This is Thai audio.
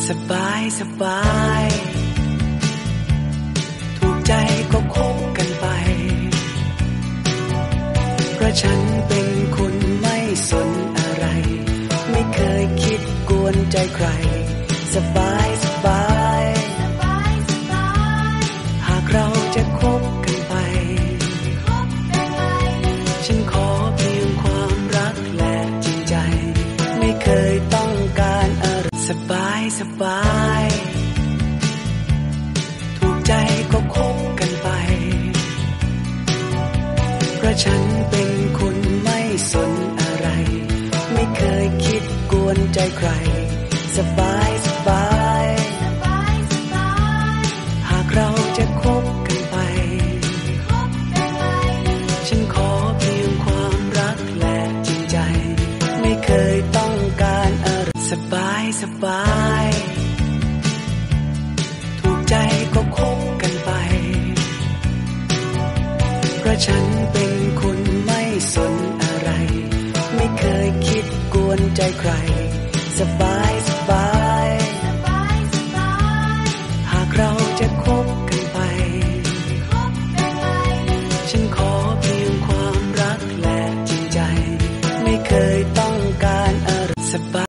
สบายสบายถูกใจก็คบกันไปเพราะฉันเป็นคนไม่สนอะไรไม่เคยคิดกวนใจใครสบายสบายหากเราจะคบกันไปฉันขอเพียงความรักและจริงใจไม่เคยต้องการอะไรสบายสบายถูกใจก็คบกันไปเพราะฉันเป็นคนไม่สนอะไรไม่เคยคิดกวนใจใครสบายสบายหากเราจะคบกันไปฉันขอเพียงความรักและจริงใจไม่เคยต้องการอะไรสบายสบายถูกใจก็คบกันไปเพราะฉันเป็นคนไม่สนอะไรไม่เคยคิดกวนใจใครสบายสบายหากเราจะคบกันไปฉันขอเพียงความรักและจริงใจไม่เคยต้องการอะไรสบาย